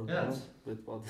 Հարգանք, պետք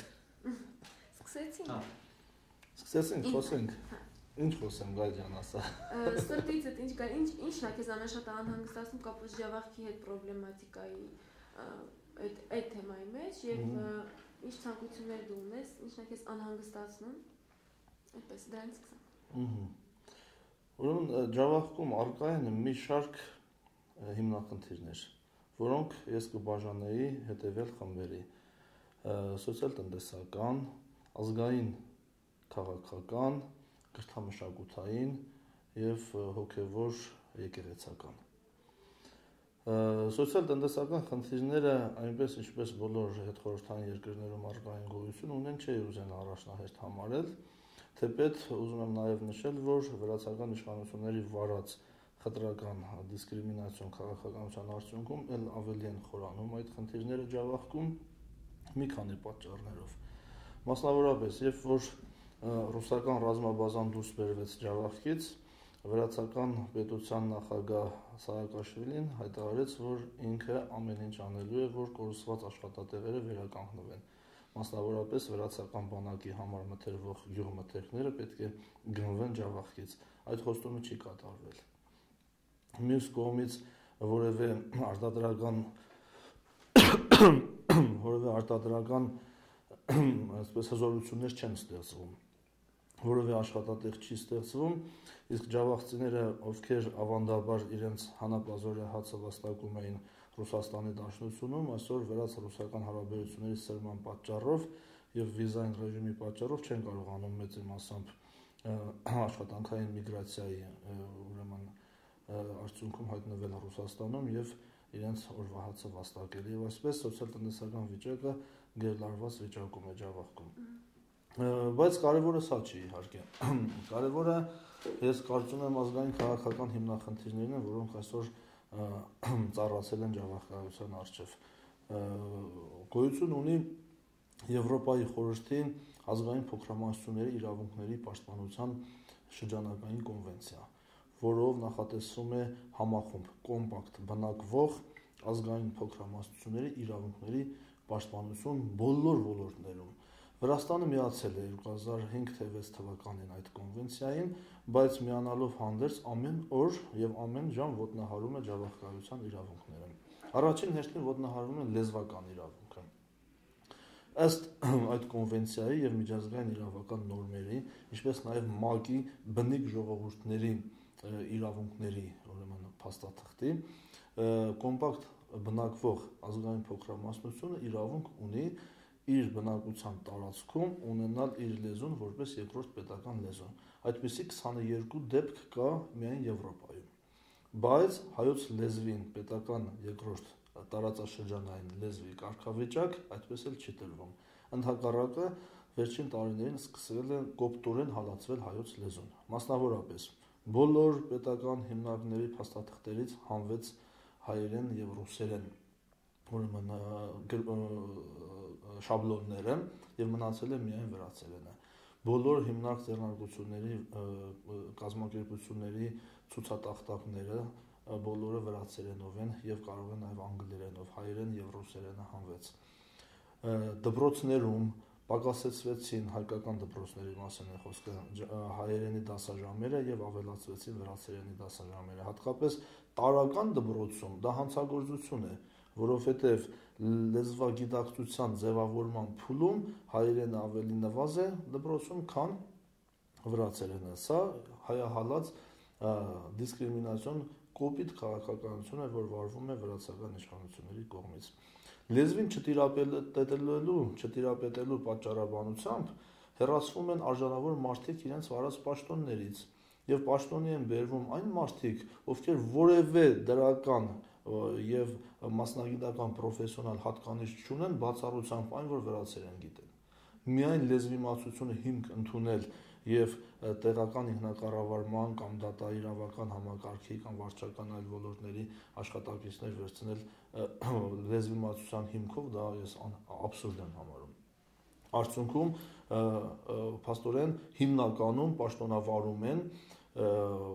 Սկսեցինք, խոսենք։ Ինչ խոսեմ, Գալ ջան, ասա։ Սրտիցդ ինչն է քեզ անշատ անհանգստացնում կապված ժավախքի հետ պրոբլեմատիկայի այդ թեմայի մեջ եւ ինչ ցանկություններ դու ունես, ինչն է քեզ անհանգստացնում։ Այդպես դրանից սկսեմ։ Ուրեմն ժավախքում առկա են մի շարք հիմնախնդիրներ, որոնք ես կբաժանեի հետևյալ խմբերի. սոցիալ-տնտեսական, ազգային քաղաքական, կրթամշակութային եւ հոգեվոր եկեղեցական։ Սոցիալ-տնտեսական խնդիրները այնպես ինչպես բոլոր հետխորհրդային երկրներում առկա են գոյություն ունեն, չի ուզեն առաջնահերթ համարել, թեպետ ուզում եմ նաեւ նշել, որ վրացական իշխանությունների վարած խտրական դիսկրիմինացիոն քաղաքականության արդյունքում ել ավելի են խորանում այդ խնդիրները ժավախքում մի քանի պատճառներով։ Մասնավորապես, երբ որ ռուսական ռազմաբազան դուրս բերվեց ժավախքից, վրացական պետության նախագահ Սաակաշվիլին հայտարարեց, որ ինքը ամեն ինչ անելու է, որ կորսված աշխատատեղերը վերականգնվեն։ Մասնավորապես վրացական բանակի համար մթերվող գյուղմթերքները պետք է գնվեն ժավախքից։ Այդ խոստումը չի կատարվել։ Մյուս կողմից որևէ արտադրական այսպես հզորություններ չեն ստեղծվում, որևէ աշխատատեղ չի ստեղծվում, իսկ ժավախցիները, ովքեր ավանդաբար իրենց հանապազորյա հացը վաստակում էին Ռուսաստանի Դաշնությունում, այսօր վրաց-ռուսական հարաբերությունների սրման պատճառով եւ վիզային ռեժիմի պատճառով չեն կարողանում մեծ իմաստամբ աշխատանքային միգրացիայի ուրեմն արդյունքում հայտնվել Ռուսաստանում եւ իրենց օրվա հացը վաստակել եւ այսպես սոցիալ-տնտեսական վիճակը գերլարված վիճակում է ժավախքում։ Բայց կարևորը սա չի իհարկե։ Կարևորը ես կարծում եմ ազգային քաղաքական հիմնախնդիրներն են, որոնք այսօր ծառացել են ժավախկայության առջև։ Գոյություն ունի Եվրոպայի խորհրդի ազգային փոքրամասնությունների իրավունքների պաշտպանության շրջանակային կոնվենցիա, որով նախատեսվում է համախումբ կոմպակտ բնակվող ազգային փոքրամասնությունների իրավունքների պաշտպանություն բոլոր ոլորտներում։ Վրաստանը միացել է 2005-6 թվականին այդ կոնվենցիային, բայց միանալով հանդերձ ամեն օր եւ ամեն ժամ ոտնահարում է ժավախկայության իրավունքները։ Առաջին հերթին ոտնահարվում է լեզվական իրավունքը։ Ըստ այդ կոնվենցիայի եւ միջազգային իրավական նորմերի, ինչպես նաեւ ՄԱԿ-ի բնիկ ժողովուրդների իրավունքների ուրեմն փաստաթղթի, կոմպակտ բնակվող ազգային փոքրամասնությունը իրավունք ունի իր բնակության տարածքում ունենալ իր լեզուն որպես երկրորդ պետական լեզու։ Այդպիսի 22 դեպք կա միայն Եվրոպայում։ Բայց հայոց լեզվին պետական երկրորդ տարածաշրջանային լեզվի կարգավիճակ այդպես էլ չի տրվում։ Ընդհակառակը վերջին տարիներին սկսել է կոպտորեն հալածվել հայոց լեզուն։ Մասնավորապես բոլոր պետական հիմնարկների փաստաթղթերից հանվեց հայերեն եւ ռուսերեն ուրեմն շաբլոնները եւ մնացել է միայն վրացերենը։ Բոլոր հիմնարկ ձեռնարկությունների կազմակերպությունների ցուցատախտակները բոլորը վրացերենով են եւ կարող են նաեւ անգլերենով, հայերեն եւ ռուսերենը հանվեց։ Դպրոցներում պակասեցվեցին հայկական դպրոցների մասին է խոսքը հայերենի դասաժամերը եւ ավելացվեցին վրացերենի դասաժամերը։ Հատկապես տարական դպրոցում դա հանցագործություն է, որովհետեւ լեզվագիտակցության ձևավորման փուլում հայերենը ավելի նվազ է դպրոցում, քան վրացերենը։ Սա հայահալած դիսկրիմինացիոն կոպիտ քաղաքականություն է, որ վարվում է վրացական իշխանությունների կողմից։ Լեզվին չտիրապետելու պատճառաբանությամբ հեռացվում են արժանավոր մարդիկ իրենց վարած պաշտոններից եւ պաշտոնի են բերվում այն մարդիկ, ովքեր որևէ դրական եւ մասնագիտական պրոֆեսիոնալ հատկանիշ չունեն, բացառությամբ այն, որ վրացերեն գիտեն։ Միայն լեզվիմացությունը հիմք ընդունել եւ տեղական ինքնակառավարման կամ դատաիրավական համակարգի կամ վարչական այլ ոլորտների աշխատակիցներ վերցնել լեզվիմացության հիմքով, դա ես աբսուրդ եմ համարում։ Արդյունքում փաստորեն հիմնականում պաշտոնավարում են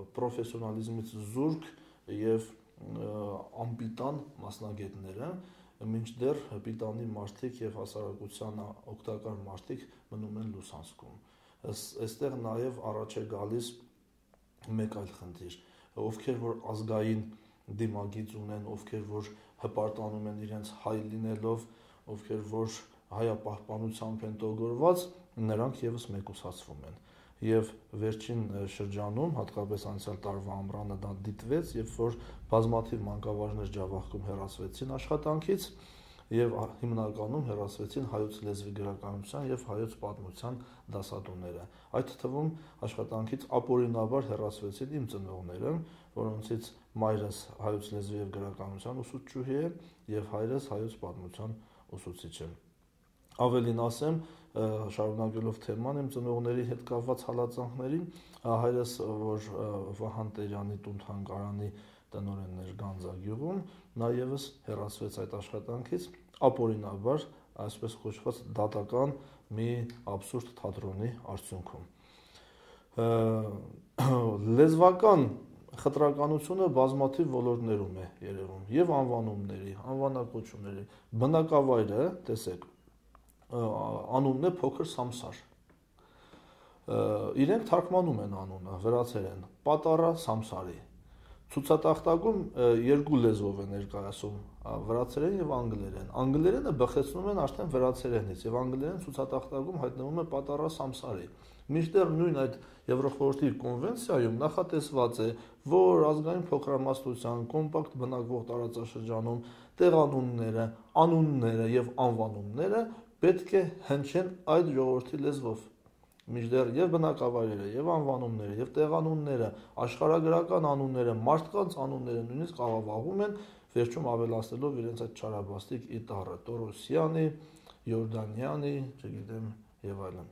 պրոֆեսիոնալիզմից զուրկ եւ անպիտան մասնագետները մինչդեռ պիտանի մարդիկ եւ հասարակության օգտակար մարդիկ մնում են լուսանցքում։ Այստեղ նաեւ առաջ է գալիս մեկ այլ խնդիր, ովքեր որ ազգային դիմագիծ ունեն, ովքեր որ հպարտանում են իրենց հայ լինելով, ովքեր որ հայապահպանությամբ են տոգորված, նրանք եւս մեկուսացվում են։ Եվ վերջին շրջանում, հատկապես անցյալ տարվա ամռանը դա դիտվեց, երբ որ բազմաթիվ մանկավարժներ Ջավախքում հեռացվեցին աշխատանքից եւ հիմնականում հեռացվեցին հայոց լեզվի գրականության եւ հայոց պատմության դասատուները։ Այդ թվում աշխատանքից ապօրինաբար հեռացվեցին իմ ծնողները, որոնցից մայրս հայոց լեզվի եւ գրականության ուսուցչուհի է եւ հայրս հայոց պատմության ուսուցիչ է։ Ավելին ասեմ, շարունակելով թեման իմ ծնողների հետ կապված հալածանքներին, հայրս, որ Վահան Տերյանի տուն-թանգարանի տնօրենն էր Գանձագյուղում, նա եւս հեռացվեց այդ աշխատանքից ապօրինաբար, այսպես կոչված դատական մի աբսուրդ թատրոնի արդյունքում։ Լեզվական խտրականությունը բազմաթիվ ոլորտներում է երևում եւ անվանումների, անվանակոչումների, բնակավայրը, տեսեք, անունն է փոքր Սամսար։ Իրենք թարգմանում են անունը, վրացերեն, Պատարա Սամսարի։ Ցուցատախտակում երկու լեզվով է ներկայացում, վրացերեն եւ անգլերեն։ Անգլերենը բխեցնում են արդեն վրացերենից եւ անգլերեն ցուցատախտակում հայտնվում է Պատարա Սամսարի։ Մինչդեռ նույն այդ Եվրոխորհրդի կոնվենցիայում նախատեսված է, որ ազգային փոքրամասնության կոմպակտ բնակվող տարածաշրջանում տեղանունները, անունները եւ անվանումները պետք է հնչեն այդ ժողովրդի լեզվով։ Մինչդեռ եւ բնակավայրերը, եւ անվանումները, եւ տեղանունները, աշխարհագրական անունները, մարդկանց անունները նույնիսկ աղավաղում են, վերջում ավելացնելով իրենց այդ չարաբաստիկ իտառը, Տորոսյանի, Յորդանյանի, չգիտեմ, եւ այլն։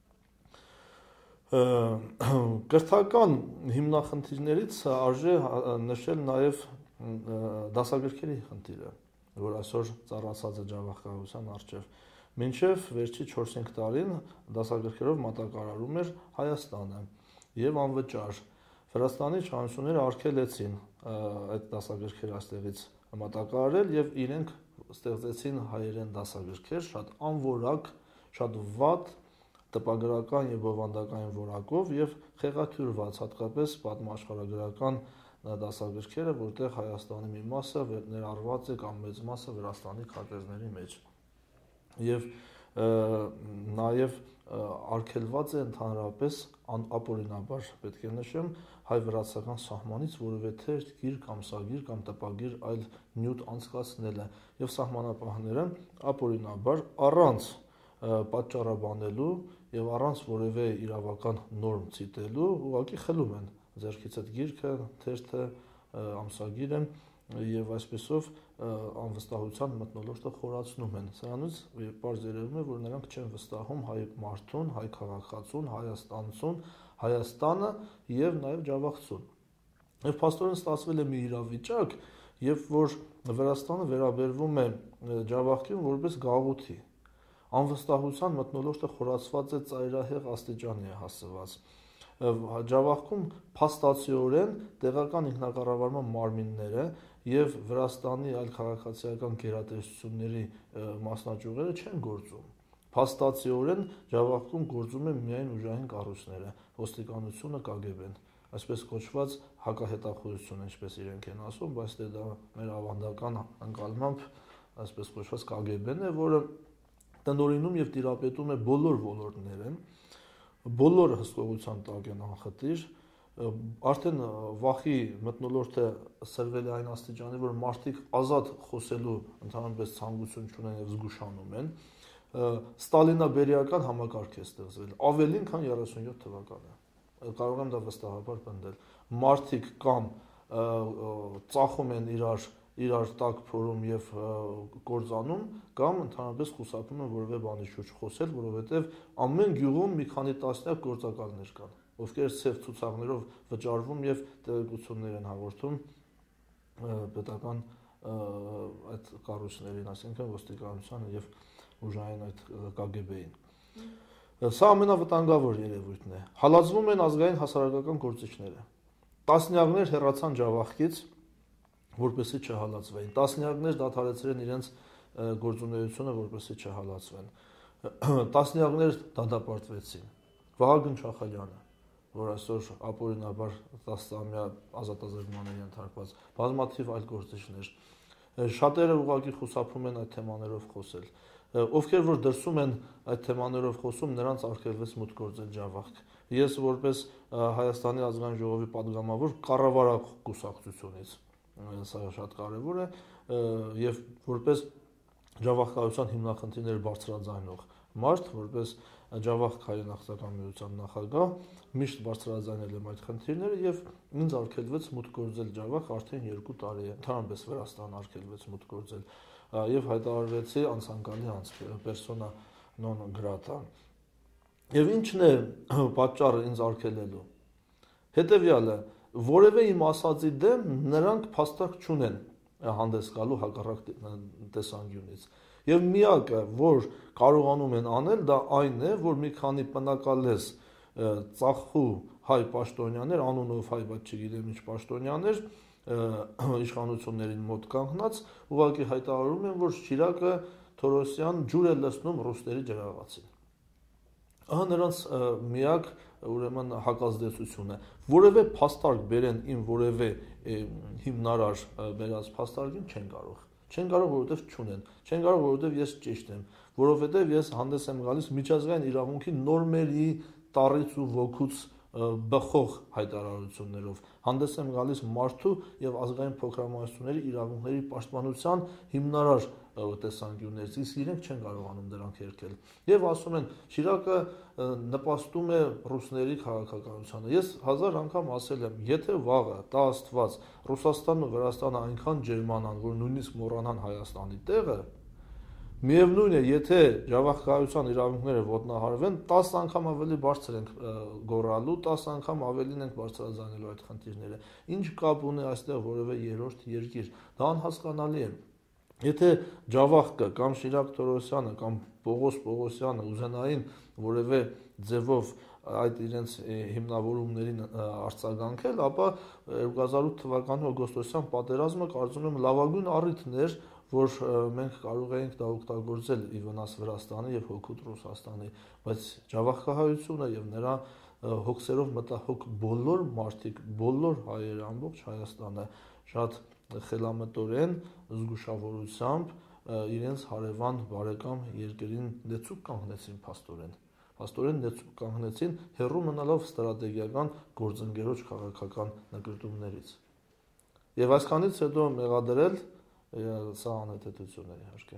Կրթական հիմնախնդիրներից արժե նշել նաեւ դասագրքերի խնդիրը, որ այսօր ծառացած է Ջավախքահայության առջև։ Մինչև վերջի 4-5 տարին դասագրքերով մատակարարում էր Հայաստանը եւ անվճար Վրաստանի իշխանությունները արգելեցին այդ դասագրքերը այստեղից մատակարարել եւ իրենք ստեղծեցին հայերեն դասագրքեր շատ անորակ, շատ վատ տպագրական եւ բովանդակային որակով եւ խեղաթյուրված, հատկապես պատմաշխարհագրական դասագրքերը, որտեղ Հայաստանի մի մասը ներառված է կամ մեծ մասը Վրաստանի քարտեզների մեջ։ Եվ նաև արգելված է ընդհանրապես ապօրինաբար պետք է նշեմ հայ-վրացական սահմանից որևէ թերթ, գիրք, ամսագիր կամ տպագիր այլ նյութ անցկացնելը եւ սահմանապահները ապօրինաբար առանց պատճառաբանելու եւ առանց որևէ իրավական նորմ ցիտելու ուղղակի խլում են ձեռքից այդ գիրքը, թերթը, ամսագիրը եւ այսպեսով անվստահության մթնոլորտը խորացնում են։ Սրանից պարզ երևում է, որ նրանք չեն վստահում հայ մարդուն, հայ քաղաքացուն, հայաստանցուն, Հայաստանը եւ նաեւ Ջավախցուն։ Եվ փաստորեն ստացվել է մի իրավիճակ, երբ որ Վրաստանը վերաբերվում է Ջավախքին որպես գաղութի։ Անվստահության մթնոլորտը խորացված է ծայրահեղ աստիճանի է հասցված։ Ջավախքում փաստացիորեն տեղական ինքնակառավարման մարմինները եւ Վրաստանի այլ քաղաքացիական գերատեսչությունների մասնաճյուղերը չեն գործում։ Փաստացիորեն Ջավախքում գործում են միայն ուժային կառույցները, ոստիկանությունը, KGB-ն, այսպես կոչված հակահետախուզություն, ինչպես իրենք են ասում, բայց դա մեր ավանդական ընկալմամբ այսպես կոչված KGB-ն է, որը տնօրինում եւ տիրապետում է բոլոր ոլորտները, բոլորը հսկողության տակ են անխտիր, արդեն վախի մթնոլորտը սրվել է այն աստիճանի, որ մարդիկ ազատ խոսելու ընդհանրապես ցանկություն չունեն եւ զգուշանում են, ստալինաբերիական համակարգ է ստեղծվել, ավելին քան 37 թվականը, կարող եմ դա վստահաբար պնդել, մարդիկ կամ ծախում են իրար տակ փորում եւ կործանում կամ ընդհանրապես խուսափում են որևէ բանի շուրջ խոսել, որովհետեւ ամեն գյուղում մի քանի տասնյակ գործակալներ կան, ովքեր ցեվ ցուցակներով վճարվում եւ տեղեկություններ են հաղորդում պետական այդ կառույցներին, այսինքն ոստիկանությանը եւ ուժային այդ KGB-ին։ Սա ամենավտանգավոր երևույթն է։ Հալածվում են ազգային հասարակական գործիչները։ Տասնյակներ հեռացան Ջավախքից, որպեսզի չհալածվեին։ Տասնյակներ դադարեցրին իրենց գործունեությունը, որպեսզի չհալածվեն։ Տասնյակներ դատապարտվեցին։ Վահագն Չախալյանը, որ այսօր ապօրինաբար 10-ամյա ազատազրկման է ենթարկված, բազմաթիվ այլ գործիչներ։ Շատերը ուղղակի խուսափում են այդ թեմաներով խոսել։ Ովքեր որ դրսում են այդ թեմաներով խոսում, նրանց արգելվեց մուտք գործել Ջավախք։ Ես որպես Հայաստանի ազգային ժողովի падգամավոր կառավարող կուսակցությունից, սա շատ կարևոր է, եւ որպես Ջավախքայության հիմնախնդիրները բարձրաձայնող մարդ, որպես Ջավախք հայրենախտական միության նախագահ, միշտ բարձրաձայնել եմ այդ խնդիրները եւ ինձ արգելվեց մուտք գործել Ջավախ արդեն 2 տարի է, ընդհանրապես Վրաստան արգելվեց մուտք գործել եւ հայտարարվեցի անցանկալի անձ, persona non grata։ Եվ ինչն է պատճառը ինձ արգելելու։ Հետևյալը, որևէ իմ ասածի դեմ նրանք փաստարկ չունեն հանդես գալու հակառակ տեսանկյունից։ Եվ միակը, որ կարողանում են անել, դա այն է, որ մի քանի պնակալես ծախու հայ պաշտոնյաներ, անունով հայ, բայց չգիտեմ ինչ պաշտոնյաներ, իշխանություններին մոտ կանգնած, ուղղակի հայտարարում են, որ Շիրակը Թորոսյան ջուր է լցնում ռուսների ջրաղացին։ Ահա նրանց միակ ուրեմն հակազդեցությունը։ Որևէ փաստարկ բերեն իմ որևէ հիմնարար բերած փաստարկին չեն կարող։ Չեն կարող, որովհետև չունեն։ Չեն կարող, որովհետև ես ճիշտ եմ, որովհետև ես հանդես եմ գալիս միջազգային իրավունքի նորմերի տառից ու ոգուց բխող հայտարարություններով, հանդես եմ գալիս մարդու եւ ազգային փոքրամասնությունների իրավունքների պաշտպանության հիմնարար տեսանկյուններից, իսկ իրենք չեն կարողանում դրանք հերքել։ Եվ ասում են, Շիրակը նպաստում է ռուսների քաղաքականությանը։ Ես 1000 անգամ ասել եմ, եթե վաղը, տա Աստված, Ռուսաստանն ու Վրաստանը այնքան ջերմանան, որ նույնիսկ մոռանան Հայաստանի տեղը, միևնույն է, եթե Ջավախքայության իրավունքները ոտնահարվեն, 10 անգամ ավելի բարձր ենք գոռալու, 10 անգամ ավելին ենք բարձրաձայնելու այդ խնդիրները։ Ինչ կապ ունի այստեղ որևէ երրորդ երկիր։ Դա անհասկանալի է։ Եթե Ջավախքը կամ Շիրակ Թորոսյանը կամ Պողոս Պողոսյանը ուզենային որևէ ձևով այդ իրենց հիմնավորումներին արձագանքել, ապա 2008 թվականի օգոստոսյան պատերազմը կարծում եմ լավագույն առիթն էր, որ մենք կարող էինք դա օգտագործել ի վնաս Վրաստանի եւ հօգուտ Ռուսաստանի, բայց Ջավախքահայությունը եւ նրա հոգսերով մտահոգ բոլոր մարդիկ, բոլոր հայերը, ամբողջ Հայաստանը շատ խելամտորեն, զգուշավորությամբ իրենց հարևան բարեկամ երկրին նեցուկ կանգնեցին փաստորեն նեցուկ կանգնեցին հեռու մնալով ստրատեգիական գործընկերոջ քաղաքական նկրտումներից։ Եվ այսքանից հետո մեղադրել սա անհետեցություն է իհարկե։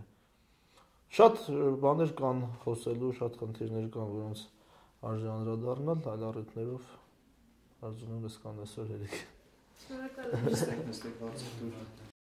Շատ բաներ կան խոսելու, շատ խնդիրներ կան, որոնց արժե անդրադառնալ, այլ առիթներով արժանում ես կան այսօր երեք։ Շնորհակալ եմ։